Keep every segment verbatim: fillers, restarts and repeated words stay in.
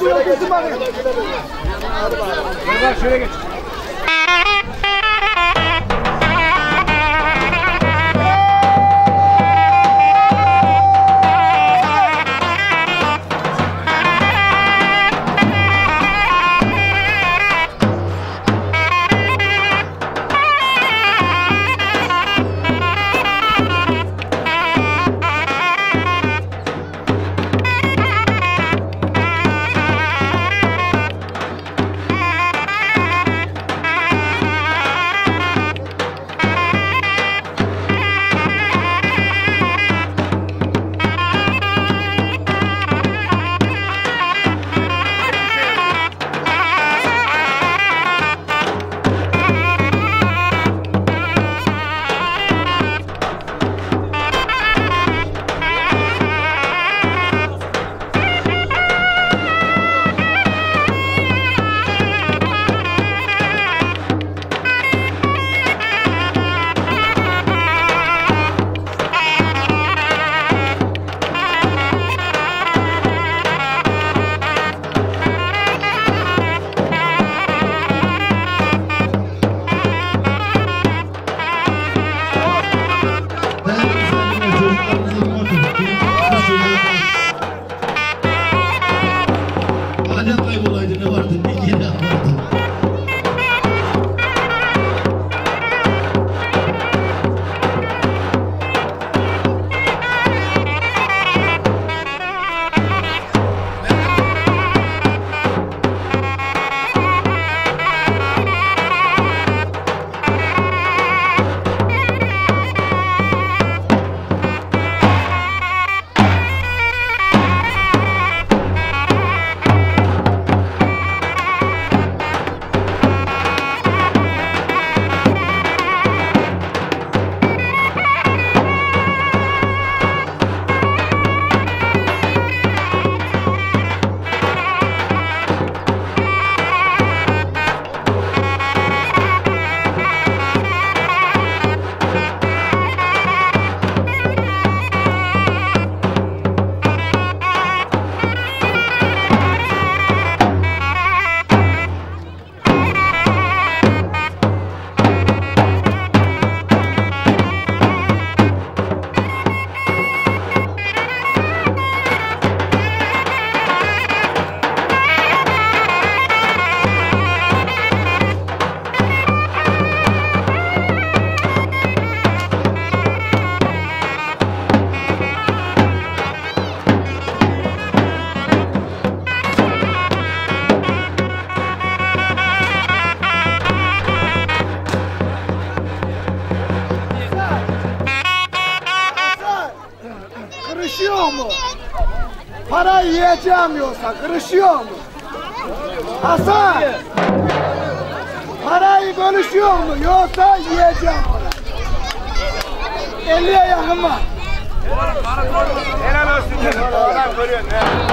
şöyle geç bakayım. Hadi bak şöyle geç. Kırışıyor mu? Para yiyeceğim yoksa kırışıyor mu? Hasan! Parayı bölüşüyor mu yoksa yiyeceğim para? elliye yakın var. Helal olsun canım. Adam görüyorsun.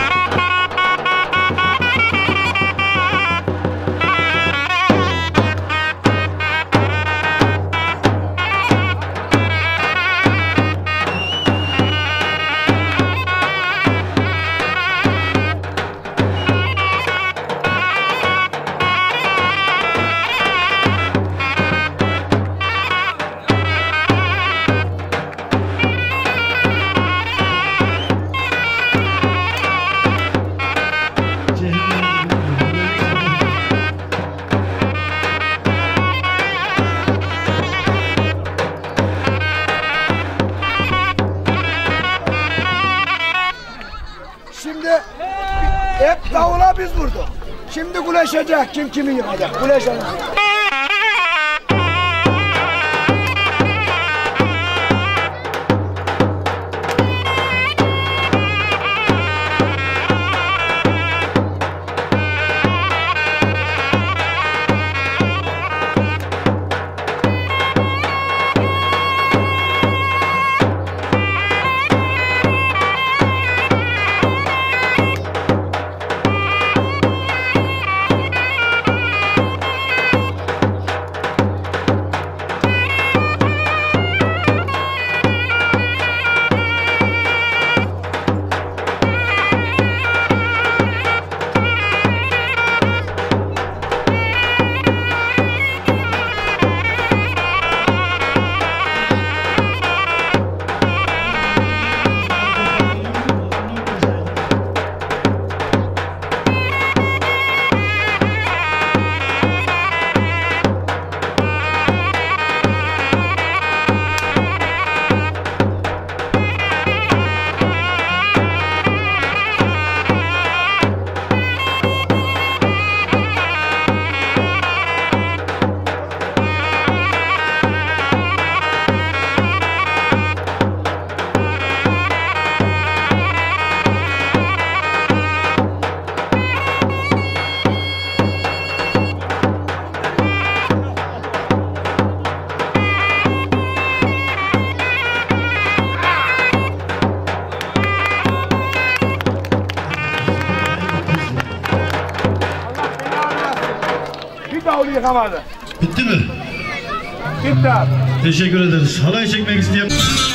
Şimdi hep davula biz vurduk. Şimdi güleşecek kim kimi yıkacak. Güleşecek. bir davulu yıkamadı. Bitti mi? Bitti abi. Teşekkür ederiz. Halay çekmek isteyen...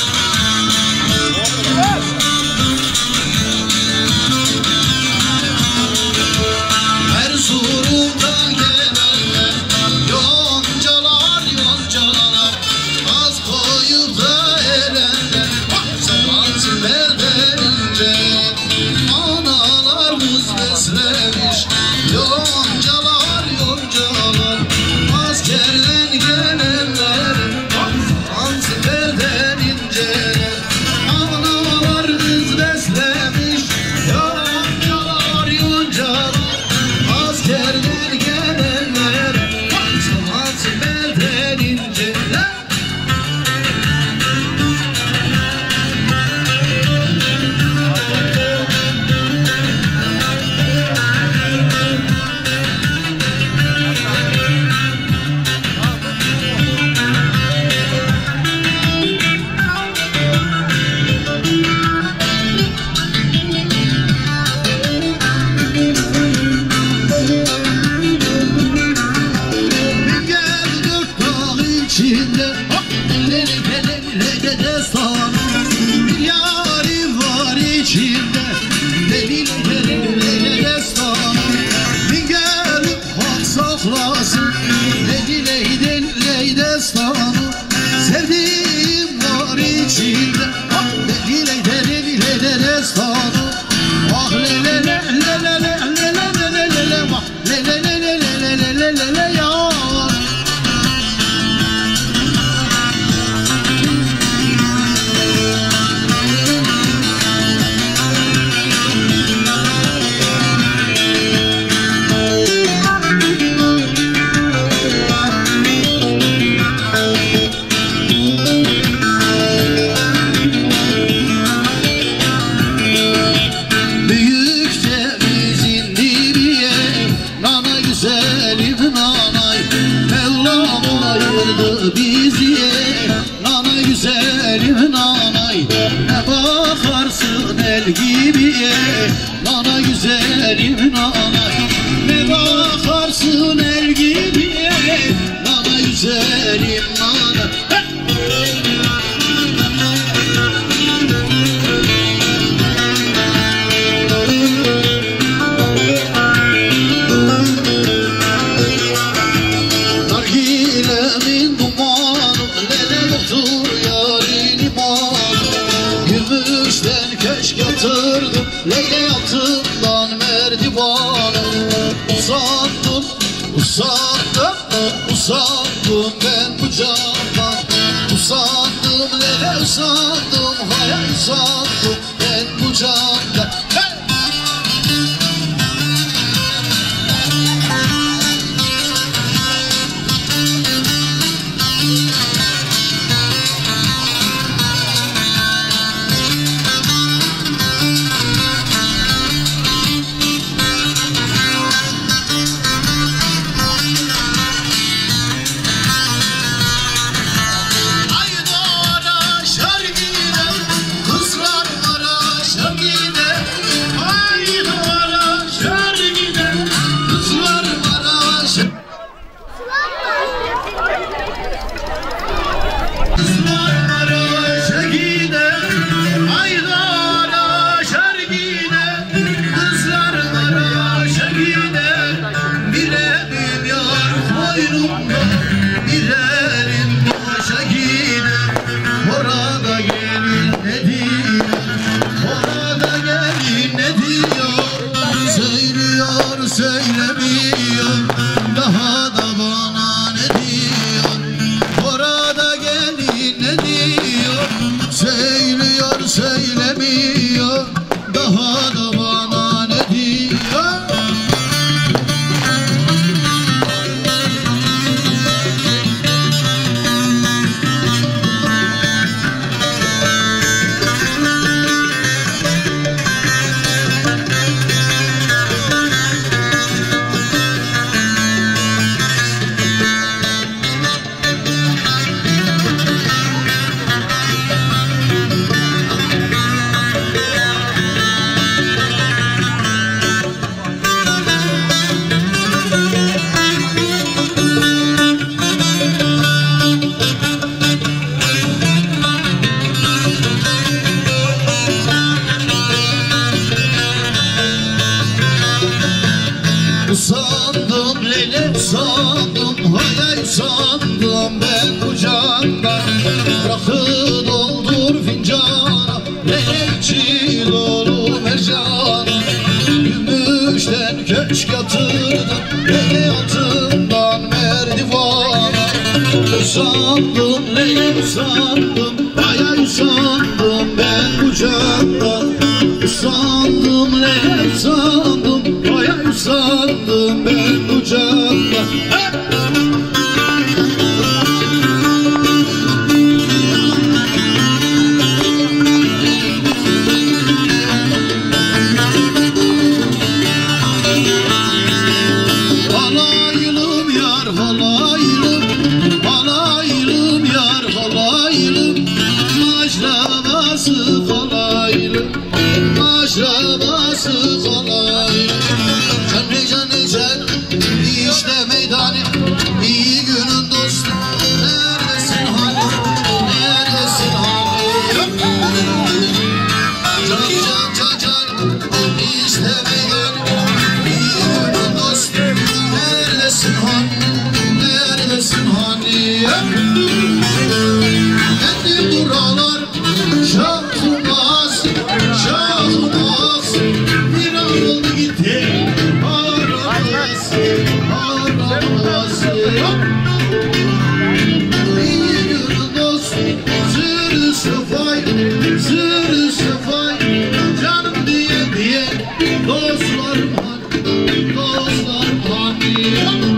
Erzurum'dan gelenler yoncalar yoncalar az koyup da erenler semansın belderince analarımız beslemiş yoncalar yoncalar askerden gelenler semansın belderince analarımız beslemiş yoncalar yoncalar askerden gelenler semansın belderince. Sevdiğim var içinde Leyla leyla destanı Ah le le le le le le le le le le le vah le le le le le le le le le ya bizi nana güzelim nanay ne bakarsın el gibi nana güzelim nanay ne bakarsın el gibi nana güzelim nanay. Yatırdım Leyla altından merdivanı Usandım, usandım, usandım ben bu candan Usandım Leyla usandım, hayal usandım ben bu candan. Söylemiyor daha da bana ne diyor orada gelin ne diyor söylüyor söylemiyor daha da bana ne diyor. Usandım ne usandım, baya usandım ben bu candan. Usandım ne usandım, baya usandım ben bu candan. Halaylım yar halaylım, halaylım yar halaylım, maşrabası halaylım, maşrabası halaylım. Canne canne can, işte meydanı, iyi günün dostu. Neredesin hani, neredesin hani? Can can can can, işte meydanı, iyi günün dostu. Neredesin hani, neredesin hani? Kendi buralar şahımaz, şahımaz. Bir an oldu gitti, aramaz, aramaz. İyi günün dostu, zırı sıfay, zırı sıfay. Canım diye diye, dostlarım hani, dostlarım hani.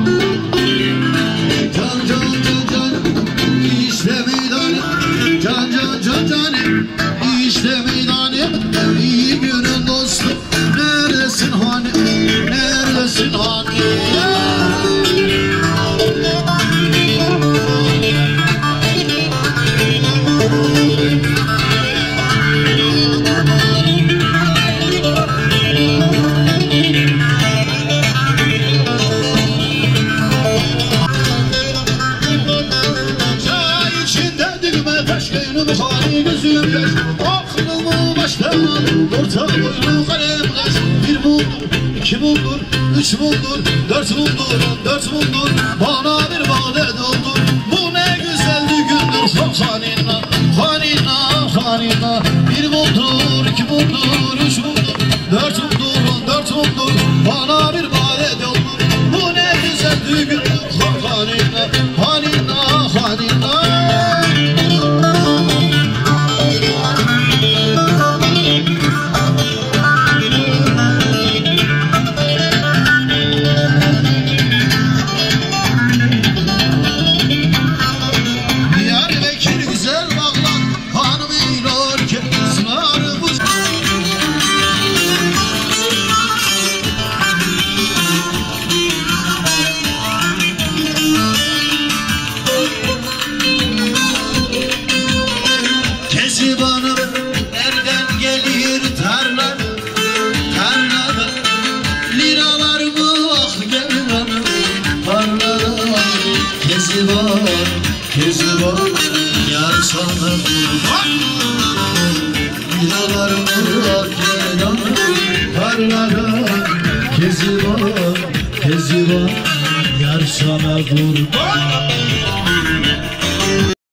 Can can can can, işte meydanı. Can can can can, işte meydanı. İyi günün dostu, neredesin hani, neredesin hani? Çay içinde düğme taş, gönlüm hali gözüm yaş. Aklımı baştan aldım, orta boylu kalem kaş. Bir mumdur, iki mumdur, üç mumdur, dört mumdur, dört mumdur. Bana bir vade doldur, bu ne güzel gündür. Hanina, hanina, hanina. Bir mumdur, iki mumdur, üç mumdur, dört mumdur, dört mumdur. Bana bir vade doldur, bu ne güzel gündür. Hanina, hanina, hanina. Diyarbakır güzel bağlar, hanım eylor ki sınarımız. Kezibanım nereden gelir tarla, tarlada liralar mı ah gelin hanım, tarlada. Keziban, keziban yar sana kurban, liralar mı ah gelin hanım, tarlada. Keziban, keziban yar sana kurban.